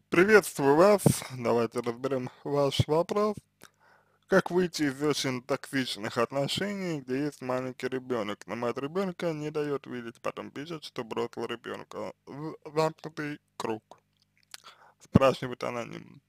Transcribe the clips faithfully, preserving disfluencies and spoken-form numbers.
Приветствую вас. Давайте разберем ваш вопрос. Как выйти из очень токсичных отношений, где есть маленький ребенок, но мать ребенка не дает видеть, потом пишет, что бросил ребенка. В- Замкнутый круг. Спрашивает аноним.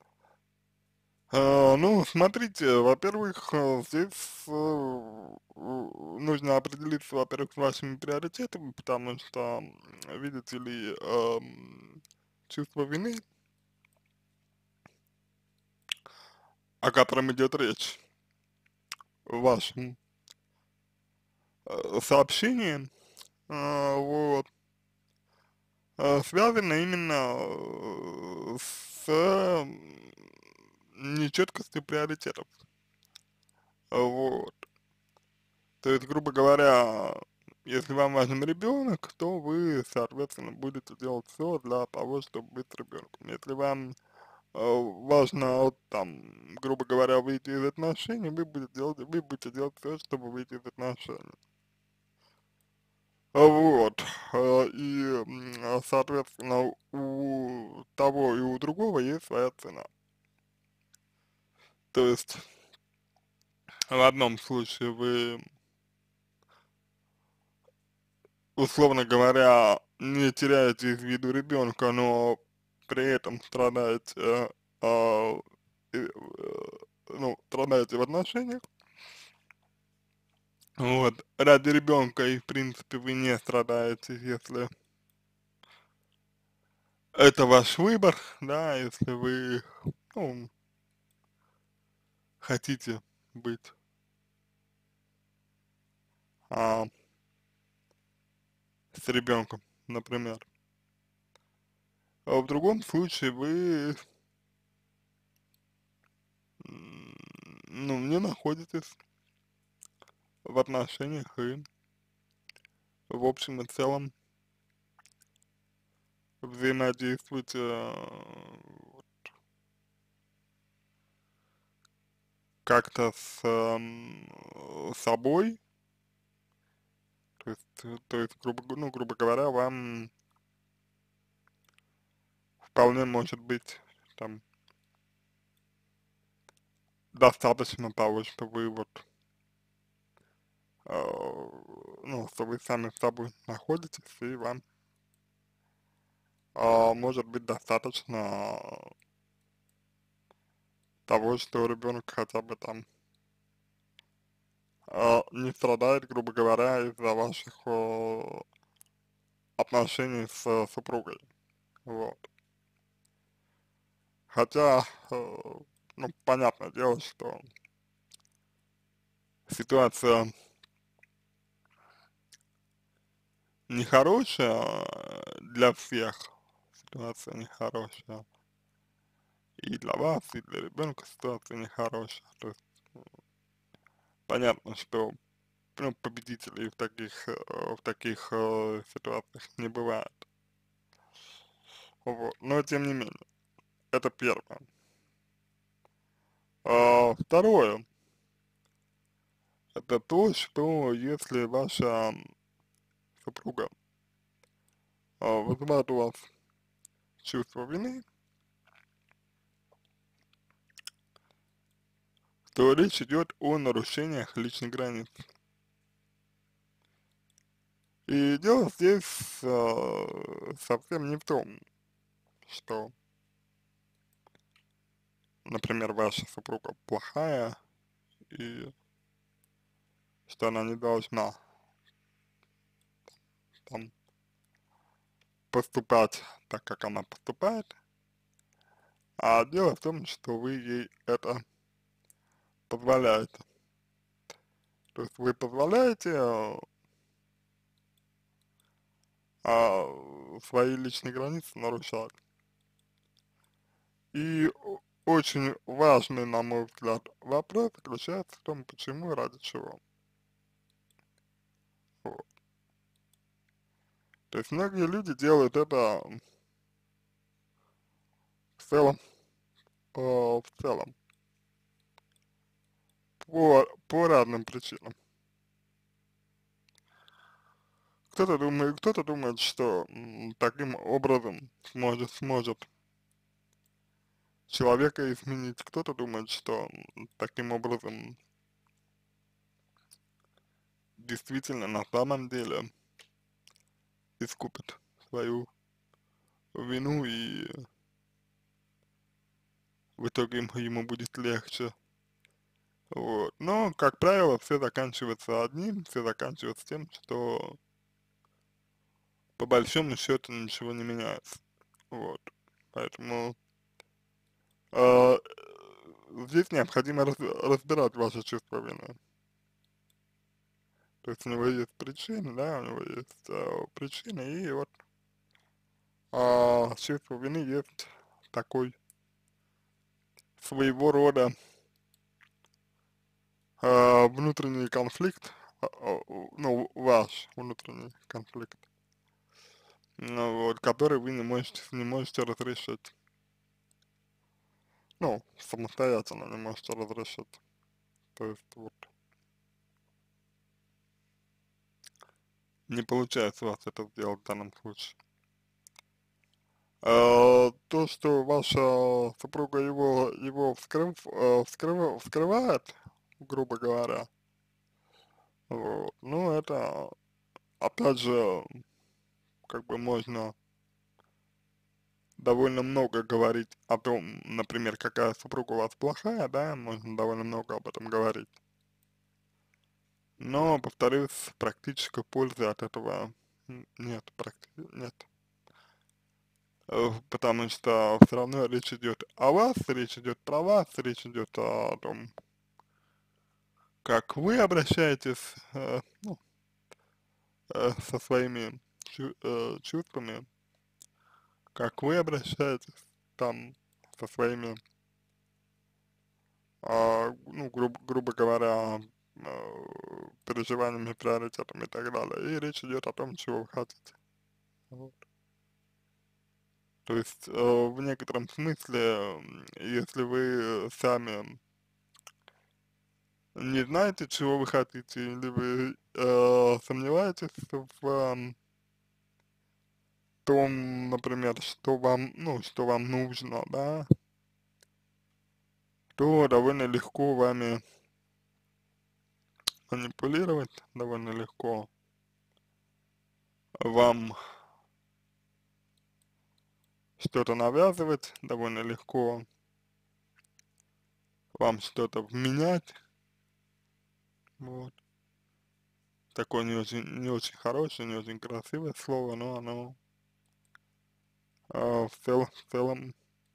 Э, ну, смотрите, во-первых, э, здесь э, э, нужно определиться, во-первых, с вашими приоритетами, потому что, м, видите ли, эм, чувство вины, о котором идет речь в вашем э, сообщении, э, вот, э, связано именно э, с м, нечеткостью приоритетов, вот. То есть, грубо говоря, если вам важен ребенок, то вы, соответственно, будете делать все для того, чтобы быть с ребенком. Если вам э, важно, вот, там, грубо говоря, выйти из отношений, вы будете делать, вы будете делать все, чтобы выйти из отношений. А, Вот, э, и, м, а, соответственно, у того и у другого есть своя цена. То есть, в одном случае вы, условно говоря, не теряете из виду ребенка, но при этом страдаете, э, а, и, э, ну, страдаете в отношениях. Вот, ради ребенка и, в принципе, вы не страдаете, если это ваш выбор, да, если вы, ну, хотите быть а, с ребенком, например. А в другом случае вы, м, ну, не находитесь в отношениях и в общем и целом взаимодействуете э, как-то с ам, собой, то есть, э, то есть грубо, г- ну, грубо говоря, вам вполне может быть там достаточно того, что вы вот, э, ну, что вы сами с собой находитесь, и вам а, может быть достаточно того, что ребенок хотя бы там а, не страдает, грубо говоря, из-за ваших э, отношений с э, супругой. Вот. Хотя, э, ну, понятное дело, что ситуация нехорошая э, для всех, ситуация нехорошая и для вас, и для ребенка ситуация нехорошая. То есть понятно, что ну, победителей в таких, э, в таких э, ситуациях не бывает. Вот. Но тем не менее, это первое. А, второе, это то, что если ваша супруга а, вызывает у вас чувство вины, то речь идет о нарушениях личных границ. И дело здесь а, совсем не в том, что, например, ваша супруга плохая и что она не должна там поступать так, как она поступает, а дело в том, что вы ей это позволяете. То есть вы позволяете а, а, свои личные границы нарушать. И о- очень важный, на мой взгляд, вопрос заключается в том, почему и ради чего. Вот. То есть многие люди делают это в целом, э, в целом, по, по разным причинам. Кто-то думает, кто-то думает, что м, таким образом сможет, сможет человека изменить. Кто-то думает, что таким образом действительно на самом деле искупит свою вину, и в итоге ему, ему будет легче. Вот. Но, как правило, все заканчивается одним, все заканчивается тем, что по большому счету ничего не меняется. Вот. Поэтому э, здесь необходимо раз, разбирать ваши чувства вины. То есть у него есть причины, да, у него есть э, причины, и вот э, чувство вины есть такой своего рода э, внутренний конфликт, э, э, ну, ваш внутренний конфликт, ну, вот, который вы не можете, не можете разрешить. Ну, самостоятельно не можете разрешить. То есть вот не получается у вас это сделать в данном случае. Э, то, что ваша супруга его, его вскрыв, э, вскрыв, вскрывает, грубо говоря, вот, ну, это, опять же, как бы можно довольно много говорить о том, например, какая супруга у вас плохая, да, можно довольно много об этом говорить. Но, повторюсь, практической пользы от этого н- нет, практи нет. Э, Потому что все равно речь идет о вас, речь идет про вас, речь идет о том, как вы обращаетесь, э, ну, э, со своими чу- э, чувствами, как вы обращаетесь там со своими, а, ну, грубо, грубо говоря, э, переживаниями, приоритетами и так далее. И речь идет о том, чего вы хотите. Вот. То есть, э, в некотором смысле, м, если вы сами не знаете, чего вы хотите, или вы э, сомневаетесь в э, том, например, что вам, ну, что вам нужно, да, то довольно легко вами манипулировать, довольно легко вам что-то навязывать, довольно легко вам что-то вменять, вот. Такое не очень, не очень хорошее, не очень красивое слово, но оно э, в целом, в целом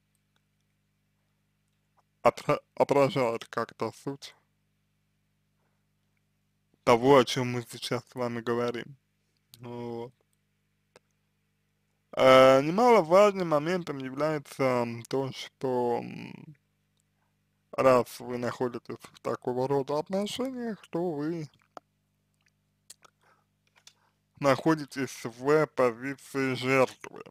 отра- отражает как-то суть того, о чем мы сейчас с вами говорим. Ну вот. А, немаловажным моментом является м, то, что м, раз вы находитесь в такого рода отношениях, то вы находитесь в позиции жертвы.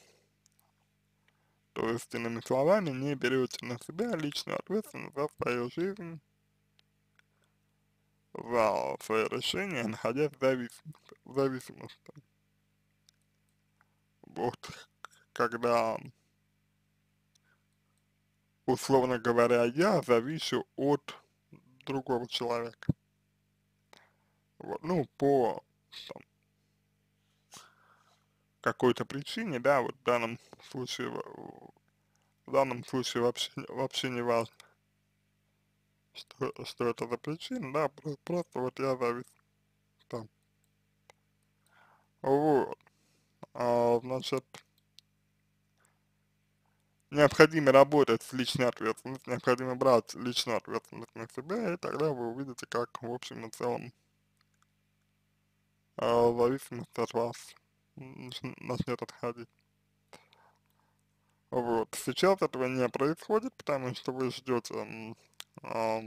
То есть, иными словами, не берете на себя личную ответственность за свою жизнь, за свои решения, находясь в зависимости. В зависимости. Вот, когда, условно говоря, я завишу от другого человека. Вот, ну, по там, какой-то причине, да, вот в данном случае, в в данном случае вообще, вообще не важно, что, что это за причина, да, просто, просто вот я завис там. Вот, а, значит, необходимо работать с личной ответственностью, необходимо брать личную ответственность на себя, и тогда вы увидите, как в общем и целом а, зависимость от вас нач- начнет отходить. Вот, сейчас этого не происходит, потому что вы ждете м, а,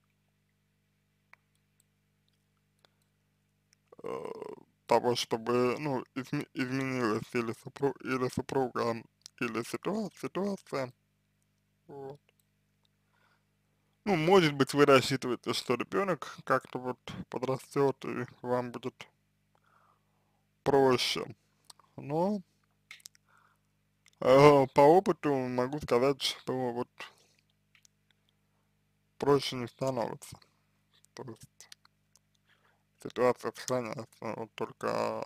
э, того, чтобы, ну, изме изменилась или супруг, или супруга, или ситуа ситуация, вот. Ну, может быть, вы рассчитываете, что ребенок как-то вот подрастет и вам будет проще, но Э, по опыту могу сказать, что вот проще не становится. То есть ситуация сохраняется, вот только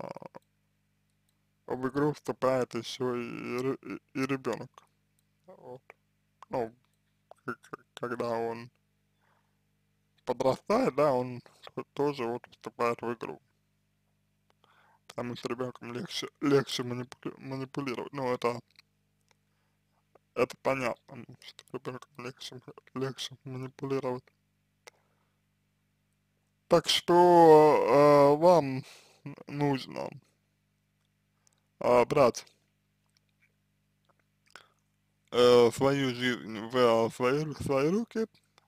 в игру вступает еще и, ре- и, и ребенок. Вот. Ну, к- к- когда он подрастает, да, он т- тоже вот вступает в игру. Потому что ребенком легче, легче манипули- манипулировать. Ну, это, это понятно, ну, что ребенком легче, легче манипулировать. Так что э, вам нужно э, брать э, свою жизнь в э, свои, ру- свои руки,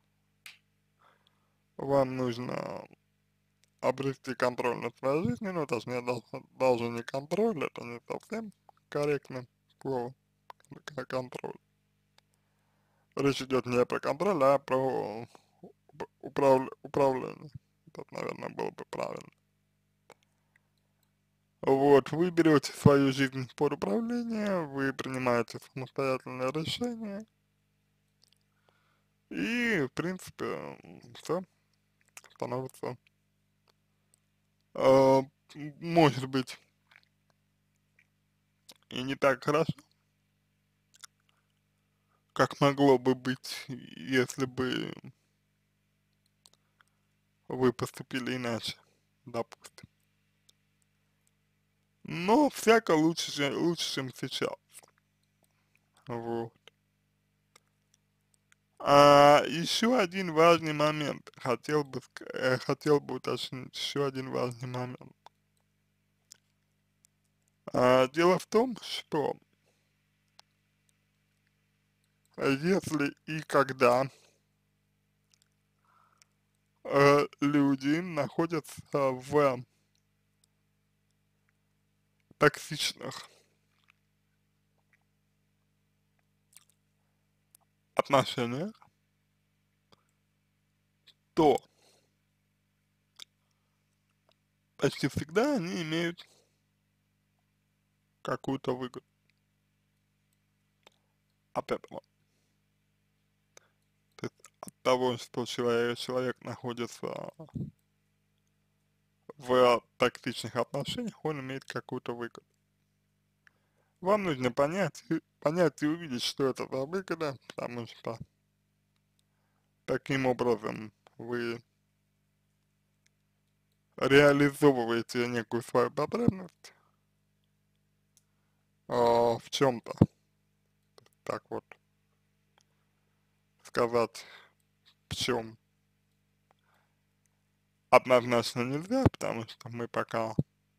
вам нужно обрести контроль над своей жизнью, ну, точнее, даже, даже не контроль, это не совсем корректно слово, как контроль. Речь идет не про контроль, а про уп- управля- управление. Это, наверное, было бы правильно. Вот, вы берете свою жизнь под управление, вы принимаете самостоятельное решение, и, в принципе, все становится, э, может быть, и не так хорошо, как могло бы быть, если бы вы поступили иначе, допустим. Но всяко лучше, чем- лучше, чем сейчас. Вот. А еще один важный момент, хотел бы, ск- э, хотел бы уточнить, еще один важный момент. А, дело в том, что если и когда э, люди находятся в токсичных отношениях, то почти всегда они имеют какую-то выгоду от этого. То есть от того, что человек, человек находится в токсичных отношениях, он имеет какую-то выгоду. Вам нужно понять, и- понять и увидеть, что это за выгода, потому что таким образом вы реализовываете некую свою потребность а, в чем-то, так вот сказать, в чем однозначно нельзя, потому что мы пока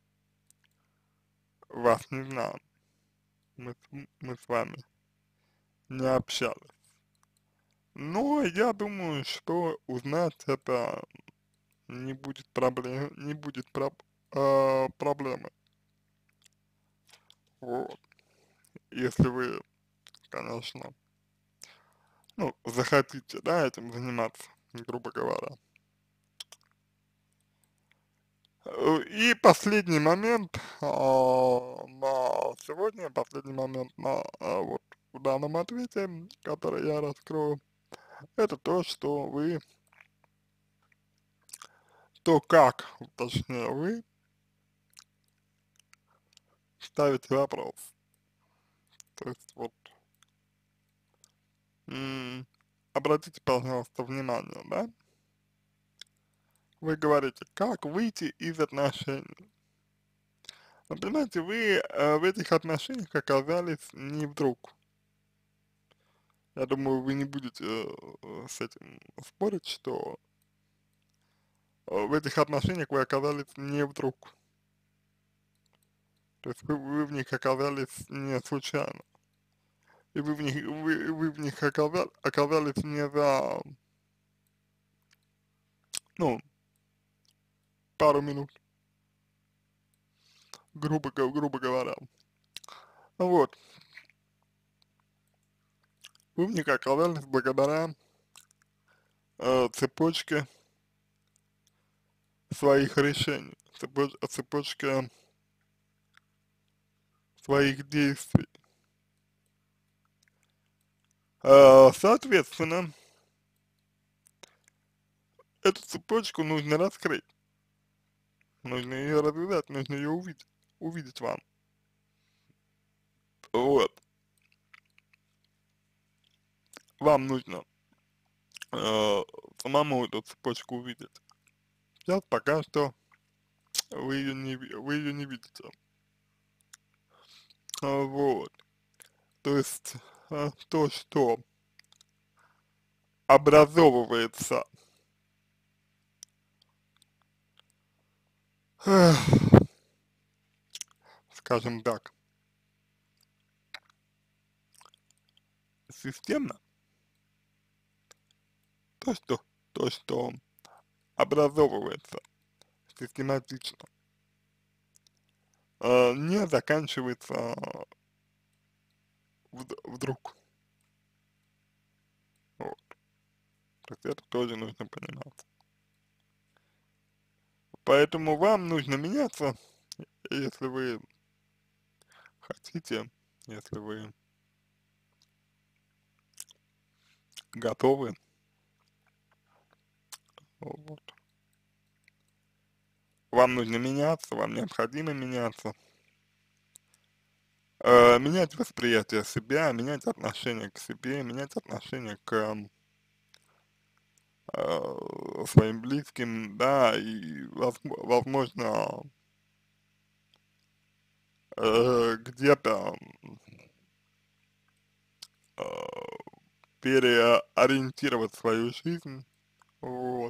вас не знаем, мы, с- мы с вами не общались. Но я думаю, что узнать это не будет проблем, не будет проб, а, проблемы. Вот. Если вы, конечно, ну, захотите, да, этим заниматься, грубо говоря. Э, И последний момент а, на сегодня, последний момент на а, вот в данном ответе, который я раскрою, это то, что вы, то как, точнее вы, ставите вопрос. То есть вот, м, обратите, пожалуйста, внимание, да, вы говорите, как выйти из отношений. Но понимаете, вы э, в этих отношениях оказались не вдруг. Я думаю, вы не будете э, с этим спорить, что э, в этих отношениях вы оказались не вдруг. То есть вы, вы в них оказались не случайно. И вы в них, вы, вы в них оказали, оказались не за, ну, пару минут, грубо, г- грубо говоря. Вот, вы в них оказались благодаря э, цепочке своих решений, цепоч, цепочке своих действий. Э, соответственно, эту цепочку нужно раскрыть, нужно ее развязать, нужно ее увидеть, увидеть вам. Вот, вам нужно э, самому эту цепочку увидеть. Сейчас пока что вы ее не, ви- вы ее не видите. А, вот, то есть э, то, что образовывается, эх, скажем так, системно, то, что, то, что образовывается систематично, э, не заканчивается вд- вдруг. Вот. То есть это тоже нужно понимать. Поэтому вам нужно меняться, если вы хотите, если вы готовы. Вот. Вам нужно меняться, вам необходимо меняться. Э, менять восприятие себя, менять отношение к себе, менять отношение к э, своим близким, да, и возм- возможно э, где-то э, переориентировать свою жизнь, вот.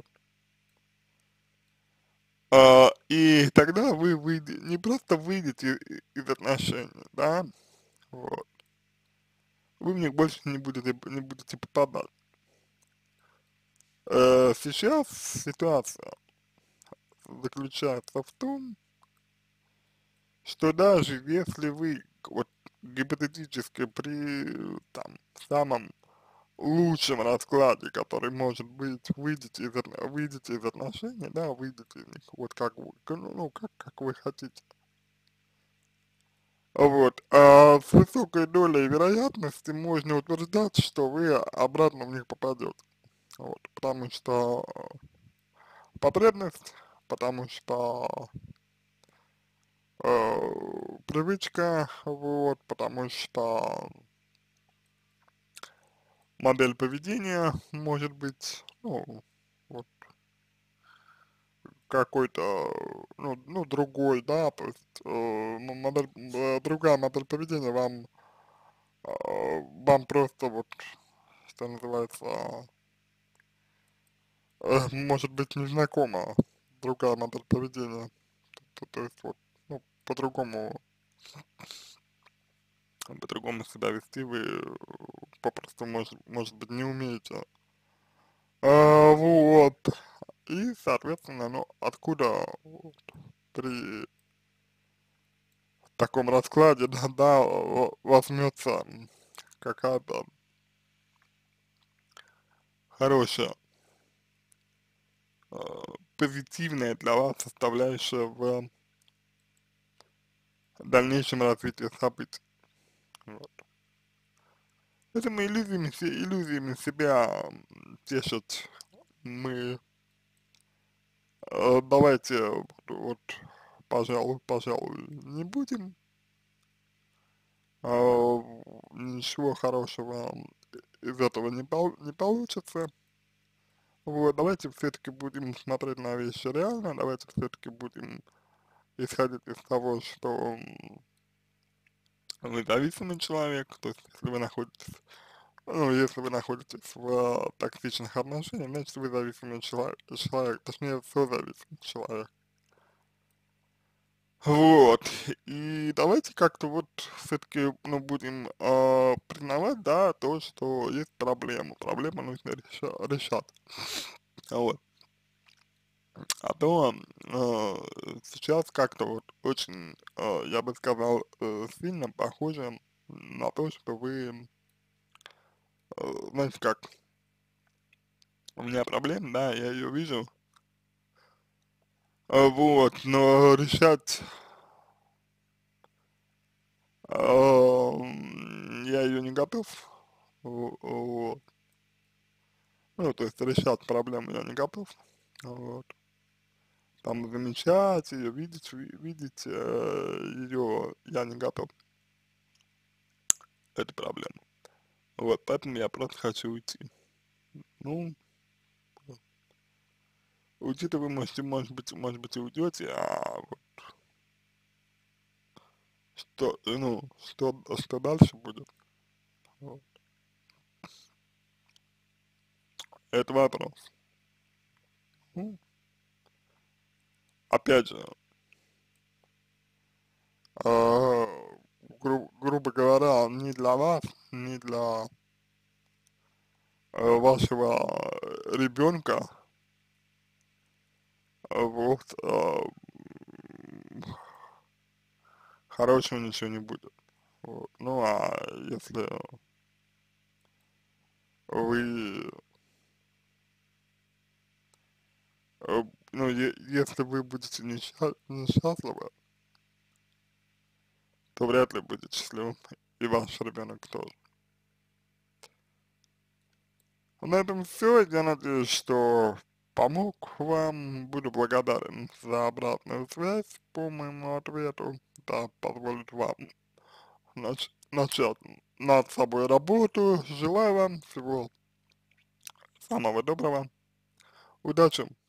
А, и тогда вы выйдете, не просто выйдете и- из отношений, да, вот, вы в них больше не будете, не будете попадать. Э, сейчас ситуация заключается в том, что даже если вы, вот, гипотетически при, там, самом лучшем раскладе, который может быть, выйдете из, отно- выйдете из отношений, да, выйдете из них, вот как вы, ну, ну, как, как вы хотите. Вот, а с высокой долей вероятности можно утверждать, что вы обратно в них попадете. Вот, потому что потребность, потому что э, привычка, вот, потому что модель поведения может быть, ну, вот, какой-то, ну, ну, другой, да, то есть, э, м- модель, э, другая модель поведения вам, э, вам просто вот, что называется, э, может быть незнакома другая модель поведения, то, то есть вот, ну, по-другому, по-другому себя вести вы э, попросту, может, может быть, не умеете. А, вот, и, соответственно, ну, откуда вот при таком раскладе, да, да, в- возьмется какая-то хорошая, э, позитивная для вас составляющая в дальнейшем развитии событий. Вот. Это мы иллюзиями, се- иллюзиями себя м, тешить мы, э, давайте вот, вот, пожалуй, пожалуй, не будем. А, ничего хорошего из этого не, пол- не получится. Вот, давайте все-таки будем смотреть на вещи реально, давайте все-таки будем исходить из того, что м, вы зависимый человек, то есть если вы находитесь, ну, если вы находитесь в э, токсичных отношениях, значит вы зависимый человек, человек, точнее, созависимый человек. Вот, и давайте как-то вот все-таки, ну, будем э, признавать, да, то, что есть проблема, проблему нужно реша решать. Вот. А то э, сейчас как-то вот очень, э, я бы сказал, э, сильно похоже на то, что вы, э, знаете как, у меня проблема, да, я ее вижу, э, вот, но решать э, я ее не готов, Во- Вот. Ну, то есть решать проблему я не готов. Вот. Там замечать ее, видеть, ви- видеть ее я не готов. Это проблема. Вот, поэтому я просто хочу уйти. Ну, уйти-то вы можете, может быть, может быть и уйдете, а вот что, ну, что, что дальше будет, вот, это вопрос. Ну, опять же, э, гру грубо говоря, не для вас, не для э, вашего ребенка, вот, э, хорошего ничего не будет. Вот. Ну, а если вы, э, ну, е если вы будете несча несчастливы, то вряд ли будет счастливым и ваш ребенок тоже. На этом все. Я надеюсь, что помог вам. Буду благодарен за обратную связь по моему ответу. Да, позволит вам нач начать над собой работу. Желаю вам всего самого доброго. Удачи!